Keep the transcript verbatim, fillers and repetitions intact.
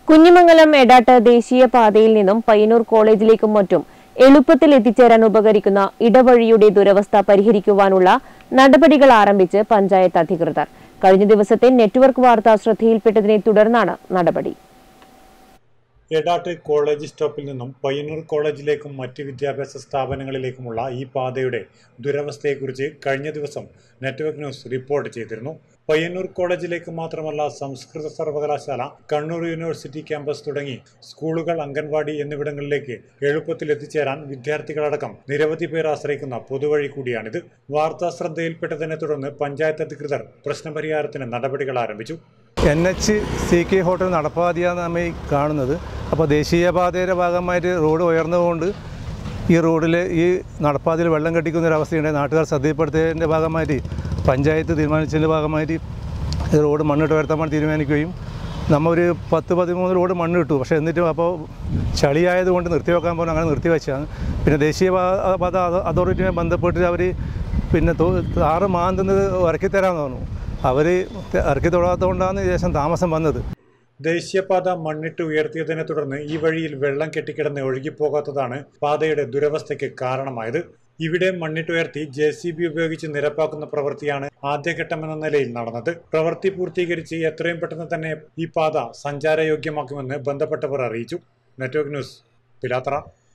കുഞ്ഞിമംഗലം എടാട്ട് ദേശീയ പാതയിൽ നിന്നും പയ്യന്നൂർ കോളേജിലേക്കും മറ്റും എളുപ്പത്തിൽ എത്തിച്ചേരാൻ ഉപകരിക്കുന്ന ഇടവഴിയുടെ ദുരവസ്ഥ പരിഹരിക്കുവാനുള്ള നടപടികൾ ആരംഭിച്ച് പഞ്ചായത്ത് അധികൃതർ. കഴിഞ്ഞ ദിവസത്തെ നെറ്റ്വർക്ക് വാർത്ത ശ്രദ്ധയിൽപ്പെട്ടതിനെ തുടർന്നാണ് നടപടി. എടാട്ട് കോളേജ് സ്റ്റോപ്പിൽ നിന്നും പയ്യന്നൂർ കോളേജിലേക്കും മറ്റ് വിദ്യാഭ്യാസ സ്ഥാപനങ്ങളിലേക്കുമുള്ള ഈ പാതയുടെ ദുരവസ്ഥയെക്കുറിച്ച് കഴിഞ്ഞ ദിവസം നെറ്റ്വർക്ക് ന്യൂസ് റിപ്പോർട്ട് ചെയ്തിരുന്നു. പയ്യന്നൂർ കോളേജിലേക്ക് മാത്രമല്ല സംസ്കൃത സർവകലാശാല, കണ്ണൂർ യൂണിവേഴ്സിറ്റി ക്യാമ്പസ് തുടങ്ങി സ്കൂളുകൾ, അംഗൻവാടി എന്നിവിടങ്ങളിലേക്ക് എളുപ്പത്തിൽ എത്തിച്ചേരാൻ വിദ്യാർത്ഥികളടക്കം നിരവധി പേർ ആശ്രയിക്കുന്ന പൊതുവഴി കൂടിയാണിത്. വാർത്താ ശ്രദ്ധയിൽപ്പെട്ടതിനെ തുടർന്ന് പഞ്ചായത്ത് അധികൃതർ പ്രശ്നപരിഹാരത്തിന് നടപടികൾ ആരംഭിച്ചു. N H C K hotel നടപ്പാതയാണ് നമ്മൾ കാണുന്നത്. അപ്പോൾ ദേശീയപാതയുടെ ഭാഗമായിട്ട് റോഡ് ഉയർന്നുകൊണ്ട് ഈ റോഡിൽ ഈ നടപ്പാതയിൽ വെള്ളം കെട്ടിക്കുന്നൊരവസ്ഥയുണ്ട്. നാട്ടുകാർ ശ്രദ്ധയിൽപ്പെടുത്തിയതിൻ്റെ ഭാഗമായിട്ട് പഞ്ചായത്ത് തീരുമാനിച്ചതിൻ്റെ ഭാഗമായിട്ട് ഈ റോഡ് മണ്ണിട്ട് ഉയർത്താൻ വേണ്ടി തീരുമാനിക്കുകയും നമ്മൾ ഒരു പത്ത് പതിമൂന്ന് റോഡ് മണ്ണ് ഇട്ടു. പക്ഷേ എന്നിട്ടും അപ്പോൾ ചളിയായതുകൊണ്ട് നിർത്തിവെക്കാൻ പോകുന്നത് അങ്ങനെ നിർത്തിവെച്ചാണ്. പിന്നെ ദേശീയപാത അതോറിറ്റിയുമായി ബന്ധപ്പെട്ട് അവർ പിന്നെ താറ് മാന്തുന്നത് ഇറക്കിത്തരാമെന്ന് പറഞ്ഞു. അവർ ഇറക്കി തൊടാത്തതുകൊണ്ടാണ് ശേഷം താമസം വന്നത്. ദേശീയപാത മണ്ണിട്ട് ഉയർത്തിയതിനെ തുടർന്ന് ഈ വഴിയിൽ വെള്ളം കെട്ടിക്കിടന്ന് ഒഴുകിപ്പോകാത്തതാണ് പാതയുടെ ദുരവസ്ഥയ്ക്ക് കാരണമായത്. ഇവിടെ മണ്ണിട്ടുയർത്തി ജെ സി ബി ഉപയോഗിച്ച് നിരപ്പാക്കുന്ന പ്രവൃത്തിയാണ് ആദ്യഘട്ടമെന്ന നിലയിൽ നടന്നത്. പ്രവൃത്തി പൂർത്തീകരിച്ച് എത്രയും പെട്ടെന്ന് തന്നെ ഈ പാത സഞ്ചാരയോഗ്യമാക്കുമെന്ന് ബന്ധപ്പെട്ടവർ അറിയിച്ചു. Network news, Pilathara.